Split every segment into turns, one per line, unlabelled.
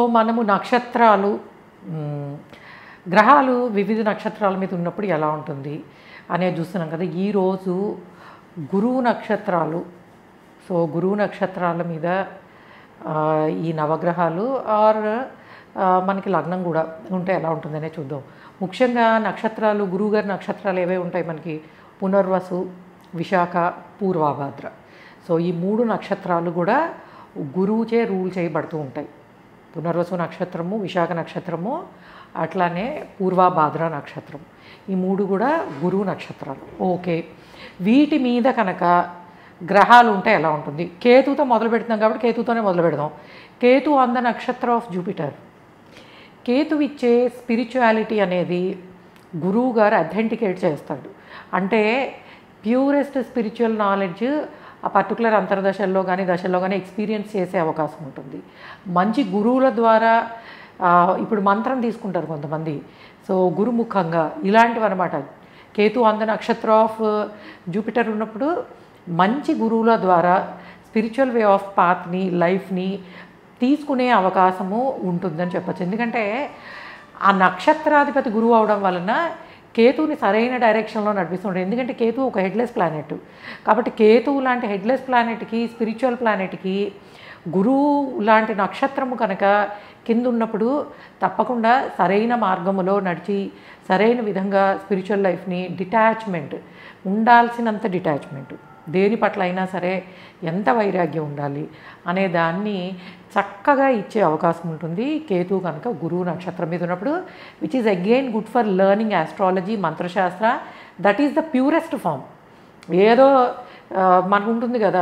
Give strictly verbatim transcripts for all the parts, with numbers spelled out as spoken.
మనము నక్షత్రాలు మ్, గ్రహాలు వివిధ నక్షత్రాల మీద ఉన్నప్పుడు ఎలా ఉంటుంది అనేది చూస్తున్నాం కదా. ఈరోజు గురువు నక్షత్రాలు, సో గురువు నక్షత్రాల మీద ఆ, ఈ నవగ్రహాలు ఆర్ ఆ, మనకి లగ్నం కూడా ఉంటే ఎలా ఉంటుందనే చూద్దాం. ముఖ్యంగా నక్షత్రాలు, గురువుగారి నక్షత్రాలు ఏవే ఉంటాయి మనకి? పునర్వసు, విశాఖ, పూర్వభాద్ర. సో ఈ మూడు నక్షత్రాలు కూడా గురువుచే రూల్ చేయబడుతూ ఉంటాయి. పునర్వసు నక్షత్రము, విశాఖ నక్షత్రము, అట్లానే పూర్వభాద్ర నక్షత్రం, ఈ మూడు కూడా గురువు నక్షత్రాలు. ఓకే, వీటి మీద కనుక గ్రహాలు ఉంటే ఎలా ఉంటుంది? కేతుతో మొదలు పెడుతున్నాం కాబట్టి కేతుతోనే మొదలు పెడదాం. కేతు ఆన్ ద నక్షత్ర ఆఫ్ జూపిటర్. కేతు ఇచ్చే స్పిరిచువాలిటీ అనేది గురువు గారు అథెంటికేట్ చేస్తాడు. అంటే ప్యూరెస్ట్ స్పిరిచువల్ నాలెడ్జ్ ఆ పర్టికులర్ అంతర్దశల్లో కానీ దశల్లో కానీ ఎక్స్పీరియన్స్ చేసే అవకాశం ఉంటుంది. మంచి గురువుల ద్వారా ఇప్పుడు మంత్రం తీసుకుంటారు కొంతమంది, సో గురుముఖంగా ఇలాంటివి అనమాట. కేతు ఆన్ ద నక్షత్ర ఆఫ్ జూపిటర్ ఉన్నప్పుడు మంచి గురువుల ద్వారా స్పిరిచువల్ వే ఆఫ్ పాత్ని, లైఫ్ని తీసుకునే అవకాశము ఉంటుందని చెప్పచ్చు. ఎందుకంటే ఆ నక్షత్రాధిపతి గురువు అవడం వలన కేతువుని సరైన డైరెక్షన్లో నడిపిస్తుంటాడు. ఎందుకంటే కేతు ఒక హెడ్లెస్ ప్లానెట్ కాబట్టి కేతువు లాంటి హెడ్లెస్ ప్లానెట్కి, స్పిరిచువల్ ప్లానెట్కి గురువు లాంటి నక్షత్రము కనుక కింద ఉన్నప్పుడు తప్పకుండా సరైన మార్గములో నడిచి సరైన విధంగా స్పిరిచువల్ లైఫ్ని, డిటాచ్మెంట్, ఉండాల్సినంత డిటాచ్మెంట్, దేని పట్ల అయినా సరే ఎంత వైరాగ్యం ఉండాలి అనే దాన్ని చక్కగా ఇచ్చే అవకాశం ఉంటుంది కేతు కనుక గురువు నక్షత్రం మీద ఉన్నప్పుడు. Which is again good for learning astrology, మంత్రశాస్త్ర. That is the purest form. ఏదో మనకు ఉంటుంది కదా,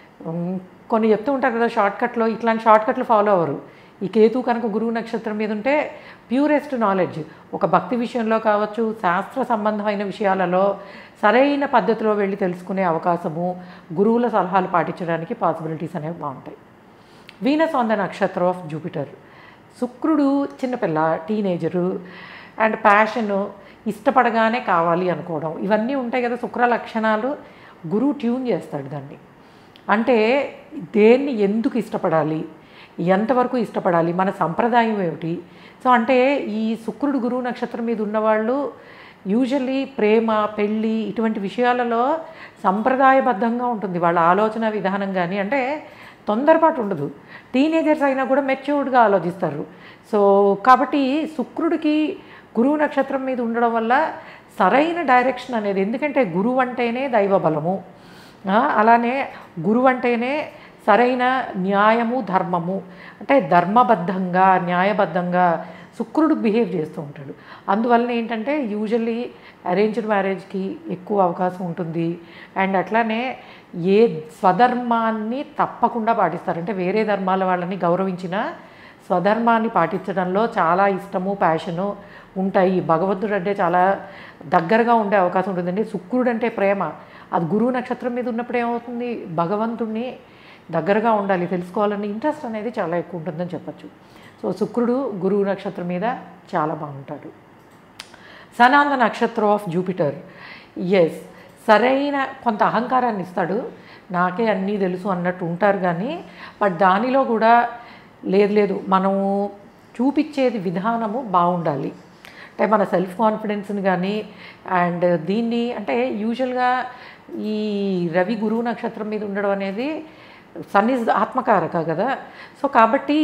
కొన్ని చెప్తూ ఉంటారు కదా షార్ట్కట్లో, ఇట్లాంటి షార్ట్కట్లు ఫాలో అవ్వరు. ఈ కేతు కనుక గురువు నక్షత్రం మీద ఉంటే ప్యూరెస్ట్ నాలెడ్జ్, ఒక భక్తి విషయంలో కావచ్చు, శాస్త్ర సంబంధమైన విషయాలలో సరైన పద్ధతిలో వెళ్ళి తెలుసుకునే అవకాశము, గురువుల సలహాలు పాటించడానికి పాసిబిలిటీస్ అనేవి బాగుంటాయి. వీనస్ ఆన్ ద నక్షత్ర ఆఫ్ జూపిటర్. శుక్రుడు చిన్నపిల్ల, టీనేజరు అండ్ ప్యాషను, ఇష్టపడగానే కావాలి అనుకోవడం, ఇవన్నీ ఉంటాయి కదా శుక్ర లక్షణాలు. గురువు ట్యూన్ చేస్తాడు దాన్ని. అంటే దేన్ని ఎందుకు ఇష్టపడాలి, ఎంతవరకు ఇష్టపడాలి, మన సంప్రదాయం ఏమిటి. సో అంటే ఈ శుక్రుడు గురువు నక్షత్రం మీద ఉన్నవాళ్ళు యూజువల్లీ ప్రేమ, పెళ్ళి ఇటువంటి విషయాలలో సంప్రదాయబద్ధంగా ఉంటుంది వాళ్ళ ఆలోచన విధానం. కానీ అంటే తొందరపాటు ఉండదు. టీనేజర్స్ అయినా కూడా మెచ్యూర్డ్గా ఆలోచిస్తారు. సో కాబట్టి శుక్రుడికి గురువు నక్షత్రం మీద ఉండడం వల్ల సరైన డైరెక్షన్ అనేది, ఎందుకంటే గురువు అంటేనే దైవ బలము, అలానే గురువు అంటేనే సరైన న్యాయము, ధర్మము, అంటే ధర్మబద్ధంగా, న్యాయబద్ధంగా శుక్రుడు బిహేవ్ చేస్తూ ఉంటాడు. అందువలన ఏంటంటే యూజువల్లీ అరేంజ్డ్ మ్యారేజ్కి ఎక్కువ అవకాశం ఉంటుంది. అండ్ అట్లానే ఏ స్వధర్మాన్ని తప్పకుండా పాటిస్తారు. అంటే వేరే ధర్మాల వాళ్ళని గౌరవించిన స్వధర్మాన్ని పాటించడంలో చాలా ఇష్టము, ప్యాషను ఉంటాయి. భగవంతుడు అంటే చాలా దగ్గరగా ఉండే అవకాశం ఉంటుందండి. శుక్రుడు అంటే ప్రేమ, అది గురువు నక్షత్రం మీద ఉన్నప్పుడు ఏమవుతుంది, భగవంతుడిని దగ్గరగా ఉండాలి, తెలుసుకోవాలని ఇంట్రెస్ట్ అనేది చాలా ఎక్కువ ఉంటుందని చెప్పచ్చు. సో శుక్రుడు గురువు నక్షత్రం మీద చాలా బాగుంటాడు. సన్ ఆన్ ద నక్షత్రం ఆఫ్ జూపిటర్. ఎస్, సరైన కొంత అహంకారాన్ని ఇస్తాడు, నాకే అన్నీ తెలుసు అన్నట్టు ఉంటారు. కానీ బట్ దానిలో కూడా లేదు లేదు మనము చూపించేది విధానము బాగుండాలి. అంటే మన సెల్ఫ్ కాన్ఫిడెన్స్ని కానీ అండ్ దీన్ని, అంటే యూజువల్గా ఈ రవి గురువు నక్షత్రం మీద ఉండడం అనేది, సన్ ఈజ్ ఆత్మకారక కదా. సో కాబట్టి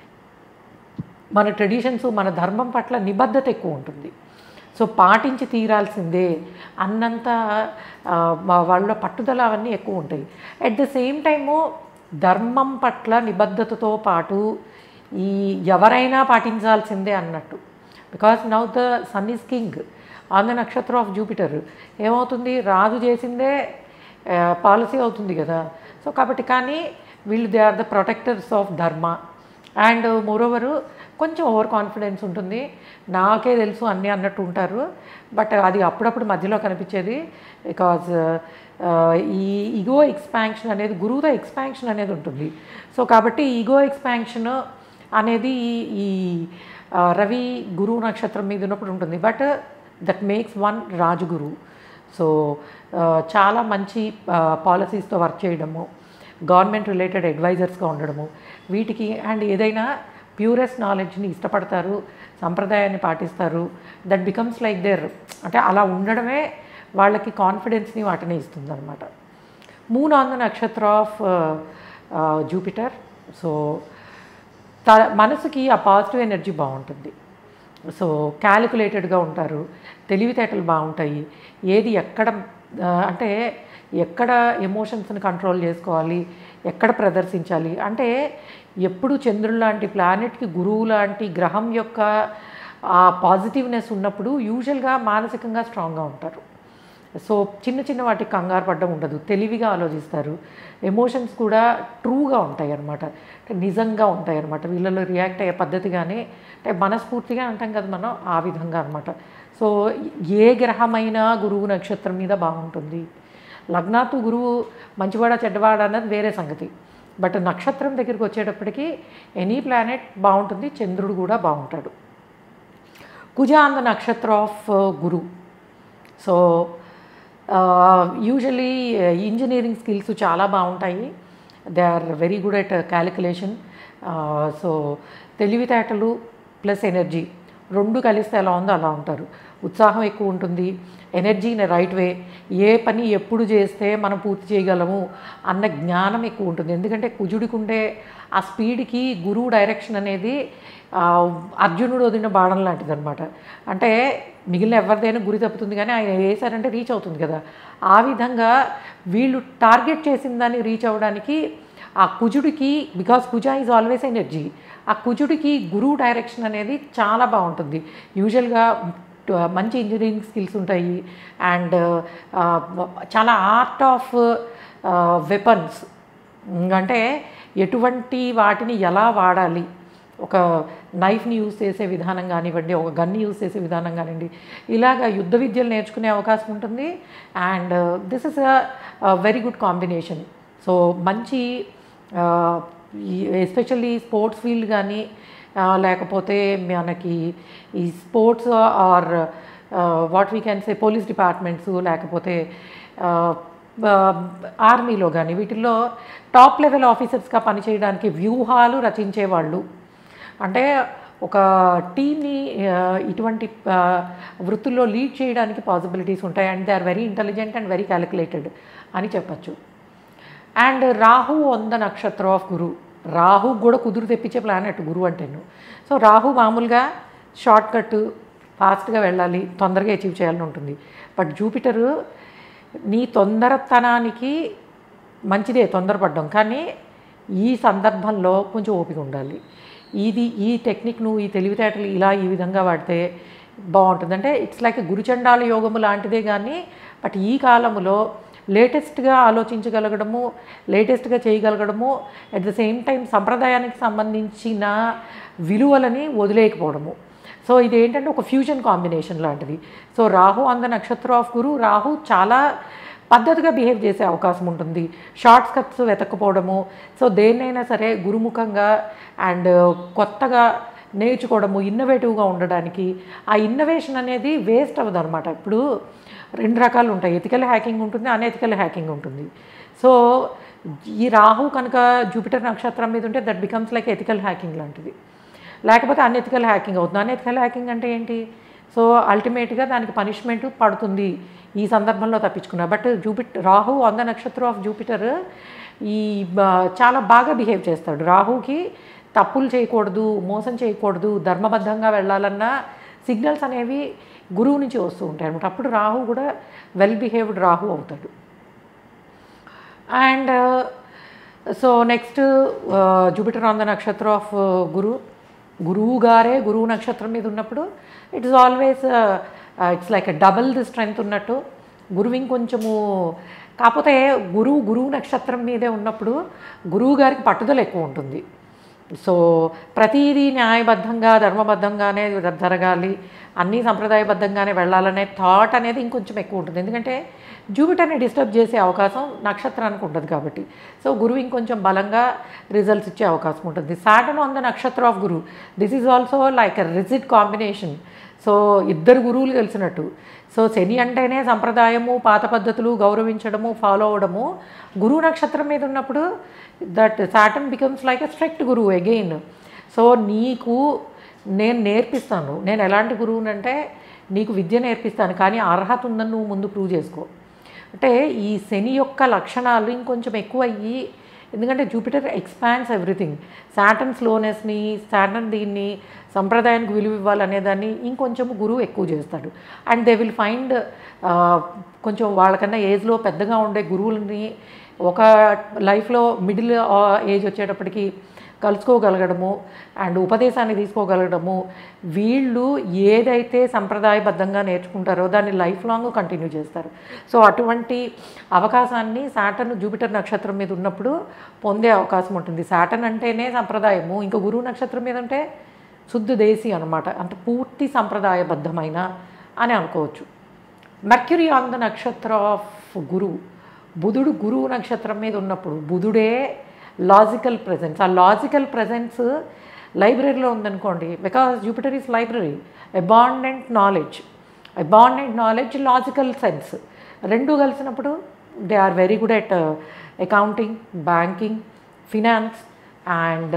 మన ట్రెడిషన్స్, మన ధర్మం పట్ల నిబద్ధత ఎక్కువ ఉంటుంది. సో పాటించి తీరాల్సిందే అన్నంత వాళ్ళ పట్టుదల అవన్నీ ఎక్కువ ఉంటాయి. అట్ ద సేమ్ టైము ధర్మం పట్ల నిబద్ధతతో పాటు ఈ ఎవరైనా పాటించాల్సిందే అన్నట్టు. Because now the sun is king on the నక్షత్ర ఆఫ్ జూపిటర్. ఏమవుతుంది, రాజు చేసిందే పాలసీ అవుతుంది కదా. సో కాబట్టి కానీ వీళ్ళు they are the protectors of dharma. And moreover కొంచెం ఓవర్ కాన్ఫిడెన్స్ ఉంటుంది, నాకే తెలుసు అన్నీ అన్నట్టు ఉంటారు. బట్ అది అప్పుడప్పుడు మధ్యలో కనిపించేది. బికాజ్ ఈ ఈగో ఎక్స్పాన్షన్ అనేది, గురువుతో ఎక్స్పాన్షన్ అనేది ఉంటుంది. సో కాబట్టి ఈగో ఎక్స్పాన్షన్ అనేది ఈ రవి గురువు నక్షత్రం మీద ఉన్నప్పుడు ఉంటుంది. But that makes one Rajguru. So చాలా మంచి పాలసీస్తో వర్క్ చేయడము, గవర్నమెంట్ రిలేటెడ్ అడ్వైజర్స్గా ఉండడము వీటికి, అండ్ ఏదైనా ప్యూరెస్ట్ నాలెడ్జ్ని ఇష్టపడతారు, సంప్రదాయాన్ని పాటిస్తారు. దట్ బికమ్స్ లైక్ దేర్, అంటే అలా ఉండడమే వాళ్ళకి కాన్ఫిడెన్స్ని వాటిని ఇస్తుంది అనమాట. మూన్ ఆన్ ద నక్షత్ర ఆఫ్ జూపిటర్. సో త మనసుకి ఆ పాజిటివ్ ఎనర్జీ బాగుంటుంది. సో క్యాలిక్యులేటెడ్గా ఉంటారు, తెలివితేటలు బాగుంటాయి. ఏది ఎక్కడ అంటే ఎక్కడ ఎమోషన్స్ని కంట్రోల్ చేసుకోవాలి, ఎక్కడ ప్రదర్శించాలి, అంటే ఎప్పుడు చంద్రుడు లాంటి ప్లానెట్కి గురువు లాంటి గ్రహం యొక్క ఆ పాజిటివ్నెస్ ఉన్నప్పుడు యూజువల్గా మానసికంగా స్ట్రాంగ్గా ఉంటారు. సో చిన్న చిన్న వాటికి కంగారు పడ్డం ఉండదు, తెలివిగా ఆలోచిస్తారు. ఎమోషన్స్ కూడా ట్రూగా ఉంటాయి అన్నమాట, అంటే నిజంగా ఉంటాయి అన్నమాట. వీళ్ళలో రియాక్ట్ అయ్యే పద్ధతి కానీ అంటే మనస్ఫూర్తిగా అంటాం కదా మనం, ఆ విధంగా అనమాట. సో ఏ గ్రహమైనా గురువు నక్షత్రం మీద బాగుంటుంది. లగ్నాత్తు గురువు మంచివాడా చెడ్డవాడా అన్నది వేరే సంగతి, బట్ నక్షత్రం దగ్గరికి వచ్చేటప్పటికి ఎనీ ప్లానెట్ బాగుంటుంది, చంద్రుడు కూడా బాగుంటాడు. కుజ ఆన్ ద నక్షత్ర of Guru. So usually engineering skills చాలా బాగుంటాయి. They are very good at calculation. So తెలివితేటలు ప్లస్ ఎనర్జీ రెండు కలిస్తే ఎలా ఉందో అలా ఉంటారు. ఉత్సాహం ఎక్కువ ఉంటుంది, ఎనర్జీని రైట్ వే, ఏ పని ఎప్పుడు చేస్తే మనం పూర్తి చేయగలము అన్న జ్ఞానం ఎక్కువ ఉంటుంది. ఎందుకంటే కుజుడికి ఉండే ఆ స్పీడ్కి గురువు డైరెక్షన్ అనేది అర్జునుడు వదిలిన బాణం లాంటిది అనమాట. అంటే మిగిలిన ఎవరిదైనా గురి తప్పుతుంది కానీ ఆయన వేసారంటే రీచ్ అవుతుంది కదా. ఆ విధంగా వీళ్ళు టార్గెట్ చేసిన దాన్ని రీచ్ అవ్వడానికి ఆ కుజుడికి, because Kuja is always energy, ఆ కుజుడికి గురువు డైరెక్షన్ అనేది చాలా బాగుంటుంది. యూజువల్గా మంచి ఇంజనీరింగ్ స్కిల్స్ ఉంటాయి అండ్ చాలా ఆర్ట్ ఆఫ్ వెపన్స్, అంటే ఎటువంటి వాటిని ఎలా వాడాలి, ఒక నైఫ్ని యూజ్ చేసే విధానం కానివ్వండి, ఒక గన్ని యూజ్ చేసే విధానం కానివ్వండి, ఇలాగ యుద్ధ విద్యలు నేర్చుకునే అవకాశం ఉంటుంది. And this is a very good combination. So మంచి ఎస్పెషల్లీ స్పోర్ట్స్ ఫీల్డ్ కానీ లేకపోతే మనకి ఈ sports or what we can say police departments లేకపోతే ఆర్మీలో కానీ వీటిల్లో టాప్ లెవెల్ ఆఫీసర్స్గా పనిచేయడానికి వ్యూహాలు రచించేవాళ్ళు, అంటే ఒక టీమ్ని ఇటువంటి వృత్తుల్లో లీడ్ చేయడానికి పాసిబిలిటీస్ ఉంటాయి. And they are very intelligent and very calculated అని చెప్పచ్చు. అండ్ రాహు ఆన్ ద నక్షత్ర ఆఫ్ గురు. రాహు కూడా కుదురు తెప్పించే ప్లానెట్ గురువు అంటేను. సో రాహు మామూలుగా షార్ట్ కట్, ఫాస్ట్గా వెళ్ళాలి, తొందరగా అచీవ్ చేయాలని ఉంటుంది. బట్ జూపిటరు నీ తొందరతనానికి మంచిదే తొందరపడ్డం, కానీ ఈ సందర్భంలో కొంచెం ఓపిక ఉండాలి. ఇది ఈ టెక్నిక్ నువ్వు ఈ తెలివితేటలు ఇలా ఈ విధంగా వాడితే బాగుంటుంది. అంటే ఇట్స్ లైక్ గురుచండాల యోగము లాంటిదే కానీ, బట్ ఈ కాలంలో లేటెస్ట్గా ఆలోచించగలగడము, లేటెస్ట్గా చేయగలగడము, అట్ ద సేమ్ టైం సంప్రదాయానికి సంబంధించిన విలువలని వదిలేయకపోవడము. సో ఇది ఏంటంటే ఒక ఫ్యూజన్ కాంబినేషన్ లాంటిది. సో రాహు ఆన్ ద నక్షత్ర ఆఫ్ గురు, రాహు చాలా పద్ధతిగా బిహేవ్ చేసే అవకాశం ఉంటుంది, షార్ట్స్ కట్స్ వెతకపోవడము. సో దేన్నైనా సరే గురుముఖంగా అండ్ కొత్తగా నేర్చుకోవడము, ఇన్నోవేటివ్గా ఉండడానికి. ఆ ఇన్నోవేషన్ అనేది వేస్ట్ అవ్వదు అనమాట. ఇప్పుడు రెండు రకాలు ఉంటాయి, ఎథికల్ హ్యాకింగ్ ఉంటుంది, అనెథికల్ హ్యాకింగ్ ఉంటుంది. సో ఈ రాహు కనుక జూపిటర్ నక్షత్రం మీద ఉంటే that becomes like ethical hacking లాంటిది, లేకపోతే అనెథికల్ హ్యాకింగ్ అవుతుంది. అనెథికల్ హ్యాకింగ్ అంటే ఏంటి? సో అల్టిమేట్గా దానికి పనిష్మెంట్ పడుతుంది ఈ సందర్భంలో తప్పించుకున్నా. But Jupiter Rahu on the నక్షత్ర ఆఫ్ జూపిటర్ ఈ చాలా బాగా బిహేవ్ చేస్తాడు. రాహుకి తప్పులు చేయకూడదు, మోసం చేయకూడదు, ధర్మబద్ధంగా వెళ్ళాలన్న సిగ్నల్స్ అనేవి గురువు నుంచి వస్తూ ఉంటాయి అనమాట. అప్పుడు రాహు కూడా వెల్ బిహేవ్డ్ రాహు అవుతాడు. And so next Jupiter on the నక్షత్ర ఆఫ్ గురు. గురువు గారే గురువు నక్షత్రం మీద ఉన్నప్పుడు it is always it's like double the strength ఉన్నట్టు. గురువు ఇంకొంచెము, కాకపోతే గురువు గురువు నక్షత్రం మీదే ఉన్నప్పుడు గురువు గారికి పట్టుదల ఎక్కువ ఉంటుంది. సో ప్రతిదీ న్యాయబద్ధంగా ధర్మబద్ధంగానే జరగాలి, అన్నీ సంప్రదాయబద్ధంగానే వెళ్ళాలనే థాట్ అనేది ఇంకొంచెం ఎక్కువ ఉంటుంది. ఎందుకంటే జూపిటర్ని డిస్టర్బ్ చేసే అవకాశం నక్షత్రానికి ఉండదు కాబట్టి. సో గురువు ఇంకొంచెం బలంగా రిజల్ట్స్ ఇచ్చే అవకాశం ఉంటుంది. సాటర్న్ ఆన్ ద నక్షత్ర of Guru, this is also like a rigid combination. So ఇద్దరు గురువులు కలిసినట్టు. సో శని అంటేనే సంప్రదాయము, పాత పద్ధతులు గౌరవించడము, ఫాలో అవ్వడము. గురువు నక్షత్రం మీద ఉన్నప్పుడు that Saturn becomes like a strict గురువు అగైన్. సో నీకు నేను నేర్పిస్తాను. నేను ఎలాంటి గురువునంటే నీకు విద్య నేర్పిస్తాను, కానీ అర్హత ఉందని నువ్వు ముందు ప్రూవ్ చేసుకో. అంటే ఈ శని యొక్క లక్షణాలు ఇంకొంచెం ఎక్కువ అయ్యి, ఎందుకంటే జూపిటర్ ఎక్స్పాండ్స్ ఎవ్రీథింగ్. సాటర్న్ స్లోనెస్ని, సాటర్న్ దీన్ని సంప్రదాయానికి విలువ ఇవ్వాలనేదాన్ని ఇంకొంచెం గురువు ఎక్కువ చేస్తాడు. అండ్ దే విల్ ఫైండ్ కొంచెం వాళ్ళకన్నా ఏజ్లో పెద్దగా ఉండే గురువులని ఒక లైఫ్లో మిడిల్ ఏజ్ వచ్చేటప్పటికి కలుసుకోగలగడము అండ్ ఉపదేశాన్ని తీసుకోగలగడము, వీళ్ళు ఏదైతే సంప్రదాయబద్ధంగా నేర్చుకుంటారో దాన్ని లైఫ్ లాంగ్ కంటిన్యూ చేస్తారు. సో అటువంటి అవకాశాన్ని సాటర్న్ జూపిటర్ నక్షత్రం మీద ఉన్నప్పుడు పొందే అవకాశం ఉంటుంది. సాటర్న్ అంటేనే సంప్రదాయము, ఇంకా గురువు నక్షత్రం మీద అంటే శుద్ధ దేశీ అనమాట, అంటే పూర్తి సంప్రదాయబద్ధమైన అని అనుకోవచ్చు. మెర్క్యూరీ ఆన్ ద నక్షత్ర ఆఫ్ గురువు, బుధుడు గురువు నక్షత్రం మీద ఉన్నప్పుడు బుధుడే లాజికల్ ప్రెజెన్స్. ఆ లాజికల్ ప్రెజెన్స్ లైబ్రరీలో ఉందనుకోండి, because Jupiter is library. Abundant knowledge, abundant knowledge, logical sense రెండు కలిసినప్పుడు they are very good at accounting, banking, finance and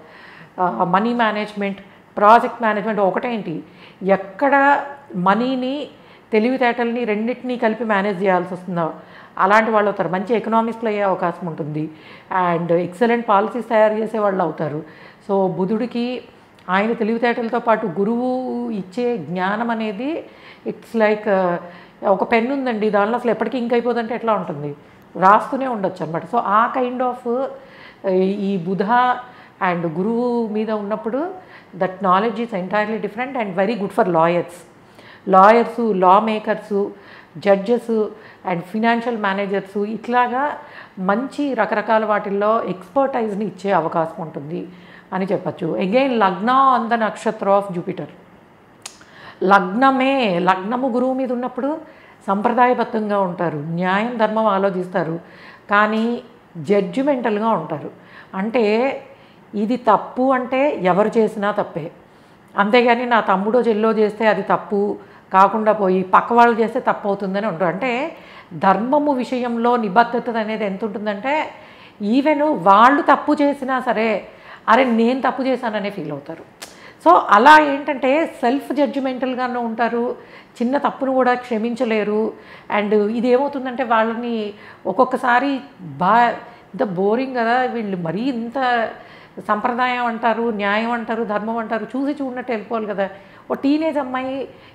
money management, project management. ఒకటేంటి, ఎక్కడ మనీని తెలివితేటల్ని రెండింటినీ కలిపి మేనేజ్ చేయాల్సి వస్తుందో అలాంటి వాళ్ళు అవుతారు. మంచి ఎకనామిక్స్లో అయ్యే అవకాశం ఉంటుంది అండ్ ఎక్సలెంట్ పాలసీస్ తయారు చేసే వాళ్ళు అవుతారు. సో బుధుడికి ఆయన తెలివితేటలతో పాటు గురువు ఇచ్చే జ్ఞానం అనేది ఇట్స్ లైక్ ఒక పెన్ ఉందండి, దానిలో అసలు ఎప్పటికీ ఇంక్ అయిపోతుంటే ఎట్లా ఉంటుంది, రాస్తూనే ఉండొచ్చు అనమాట. సో ఆ కైండ్ ఆఫ్ ఈ బుధ అండ్ గురువు మీద ఉన్నప్పుడు that knowledge is entirely different and very good for lawyers. Lawyers, law makers, judges and financial managers, ఇట్లాగా మంచి రకరకాల వాటిల్లో ఎక్స్పర్టైజ్ని ఇచ్చే అవకాశం ఉంటుంది అని చెప్పచ్చు. అగైన్ లగ్న ఆన్ ద నక్షత్ర ఆఫ్ జూపిటర్, లగ్నమే లగ్నము గురువు మీద ఉన్నప్పుడు సంప్రదాయబద్ధంగా ఉంటారు, న్యాయం ధర్మం ఆలోచిస్తారు, కానీ జడ్జిమెంటల్గా ఉంటారు. అంటే ఇది తప్పు అంటే ఎవరు చేసినా తప్పే, అంతేగాని నా తమ్ముడో చెల్లో చేస్తే అది తప్పు కాకుండా పోయి పక్క వాళ్ళు చేస్తే తప్పు అవుతుందని ఉంటారు. అంటే ధర్మము విషయంలో నిబద్ధత అనేది ఎంత ఉంటుందంటే ఈవెన్ వాళ్ళు తప్పు చేసినా సరే అరే నేను తప్పు చేశాననే ఫీల్ అవుతారు. సో అలా ఏంటంటే సెల్ఫ్ జడ్జిమెంటల్గానే ఉంటారు, చిన్న తప్పును కూడా క్షమించలేరు. అండ్ ఇది ఏమవుతుందంటే వాళ్ళని ఒక్కొక్కసారి బా ఇంత బోరింగ్ కదా వీళ్ళు, మరీ ఇంత సంప్రదాయం అంటారు, న్యాయం అంటారు, ధర్మం అంటారు, చూసి చూడనట్టు వెళ్ళిపోవాలి కదా. ఓ టీనేజ్ అమ్మాయి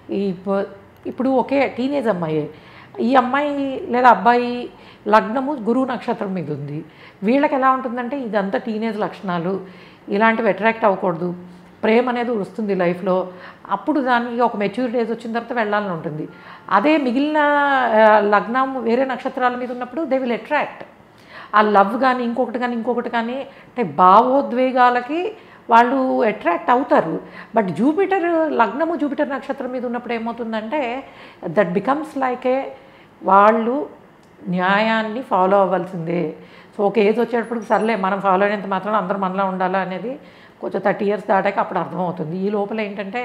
ఇప్పుడు ఒకే టీనేజ్ అమ్మాయి, ఈ అమ్మాయి లేదా అబ్బాయి లగ్నము గురువు నక్షత్రం మీద ఉంది, వీళ్ళకి ఎలా ఉంటుందంటే ఇదంతా టీనేజ్ లక్షణాలు, ఇలాంటివి అట్రాక్ట్ అవ్వకూడదు, ప్రేమ అనేది వస్తుంది లైఫ్లో, అప్పుడు దానికి ఒక మెచ్యూరిటీ ఏజ్ వచ్చిన తర్వాత వెళ్ళాలని ఉంటుంది. అదే మిగిలిన లగ్నం వేరే నక్షత్రాల మీద ఉన్నప్పుడు దే విల్ అట్రాక్ట్, ఆ లవ్ కానీ ఇంకొకటి కానీ ఇంకొకటి కానీ అంటే భావోద్వేగాలకి వాళ్ళు అట్రాక్ట్ అవుతారు. బట్ జూపిటర్ లగ్నము జూపిటర్ నక్షత్రం మీద ఉన్నప్పుడు ఏమవుతుందంటే దట్ బికమ్స్ లైక్ ఏ వాళ్ళు న్యాయాన్ని ఫాలో అవ్వాల్సిందే. సో ఒక ఏజ్ వచ్చేటప్పుడు సర్లే మనం ఫాలో అయినంత మాత్రం అందరూ మనలా ఉండాలా అనేది కొంచెం థర్టీ ఇయర్స్ దాటాక అప్పుడు అర్థమవుతుంది. ఈ లోపల ఏంటంటే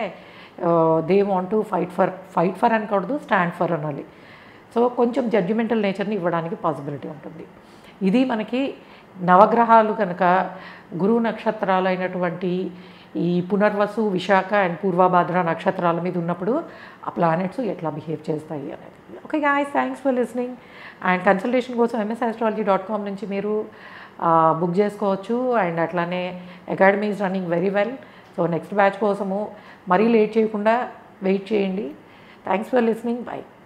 they want to fight for fight for అనకూడదు, స్టాండ్ ఫర్ అనాలి. సో కొంచెం జడ్జిమెంటల్ నేచర్ని ఇవ్వడానికి పాసిబిలిటీ ఉంటుంది. ఇది మనకి నవగ్రహాలు కనుక గురువు నక్షత్రాలు అయినటువంటి ఈ పునర్వసు, విశాఖ అండ్ పూర్వభాద్ర నక్షత్రాల మీద ఉన్నప్పుడు ఆ ప్లానెట్స్ ఎట్లా బిహేవ్ చేస్తాయి అనేది. Okay guys, thanks for listening. And consultation కోసం ఎంఎస్ ఆస్ట్రాలజీ డాట్ కామ్ నుంచి మీరు బుక్ చేసుకోవచ్చు. అండ్ అట్లానే academy is running very well. So next batch కోసము మరీ లేట్ చేయకుండా వెయిట్ చేయండి. Thanks for listening. బై.